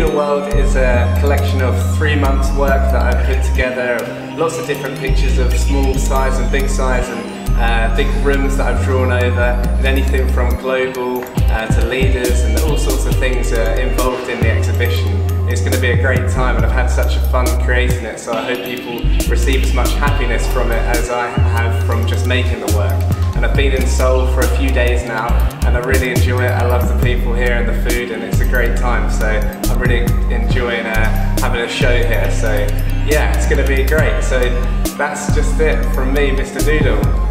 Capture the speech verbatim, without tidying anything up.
Noodle World is a collection of three months work that I've put together, lots of different pictures of small size and big size, and uh, big rooms that I've drawn over, and anything from global uh, to leaders, and all sorts of things are involved in the exhibition. It's going to be a great time, and I've had such a fun creating it, so I hope people receive as much happiness from it as I have from just making the work. And I've been in Seoul for a few days now, and I really enjoy it. I love the people here and the food, and it's a great time, so I'm really enjoying uh, having a show here. So yeah, it's going to be great. So that's just it from me, Mister Noodle.